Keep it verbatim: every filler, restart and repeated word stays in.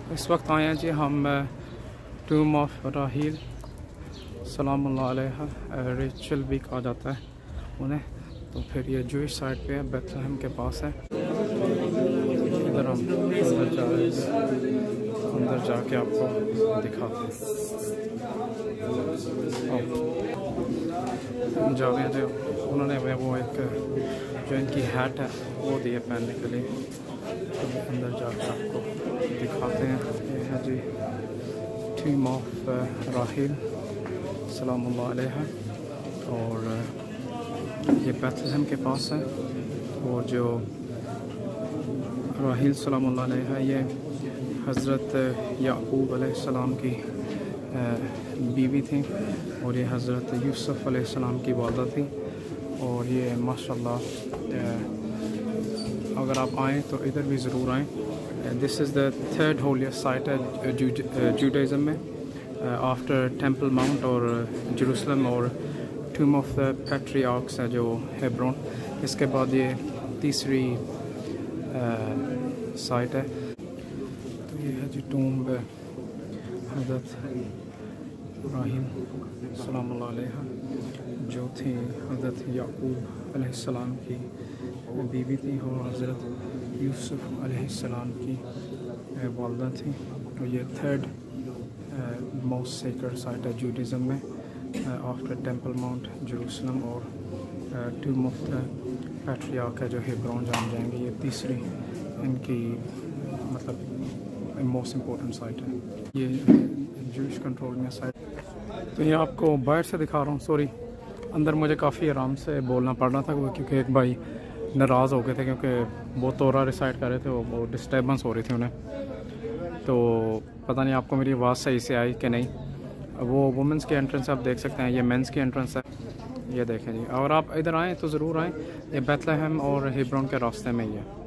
इस वक्त आए हैं जी हम टूम ऑफ राहील सलामुल्लाह अलैहा, रेचल भी कहा जाता है उन्हें। तो फिर ये जूइश साइड पे है, बेथलेहम के पास है। इधर हम अंदर जा रहे हैं, अंदर जाके आपको दिखाते हैं। हम जा रहे हैं जो उन्होंने हमें वो एक जो इनकी हैट है वो दी है पहनने के लिए। तो अंदर जाकर आपको दिखाते हैं। ये है जी टूम ऑफ राहील सलामुल्लाह अलैहा, और ये बेथलेहम के पास है। और जो राहील सलामुल्लाह अलैहा ये हज़रत याकूब अलैहिस्सलाम की बीवी थी, और ये हज़रत यूसुफ अलैहिस्सलाम की वालदा थी। और ये माशाल्लाह अगर आप आएँ तो इधर भी ज़रूर आएँ। This is the third holiest site है जूडाइज़म में, आफ्टर टेम्पल माउंट और जेरूसलम और टूम ऑफ द पैट्रियार्क्स है जो हेब्रोन। इसके बाद ये तीसरी साइट है। तो ये है जी टूम हज़रत राहील सलामुल्लाह अलैहा, जो थी हज़रत याकूब अलैहिस्सलाम की बीवी थी और हज़रत यूसुफ अलैहिस्सलाम की वालदा थी। तो ये थर्ड मोस्ट सेक्रेड साइट है जूडाइज़म में, आफ्टर टेम्पल माउंट जेरूसलम और टूम ऑफ द पैट्रियार्क है जो हेब्रोन जान जाएंगे। ये तीसरी इनकी मतलब मोस्ट इम्पोर्टेंट साइट है। ये जूइश कंट्रोल में साइट। तो ये आपको बाहर से दिखा रहा हूँ, सॉरी अंदर मुझे काफ़ी आराम से बोलना पड़ रहा था क्योंकि एक भाई नाराज़ हो गए थे क्योंकि वो तोरा रिसाइट कर रहे थे, वो डिस्टर्बेंस हो रही थी उन्हें। तो पता नहीं आपको मेरी आवाज़ सही से आई कि नहीं। वो वुमेंस की एंट्रेंस आप देख सकते हैं, ये मेंस की एंट्रेंस है, ये देखें जी। और आप इधर आएँ तो ज़रूर आएँ, ये बेथलेहम और हेब्रोन के रास्ते में ही है।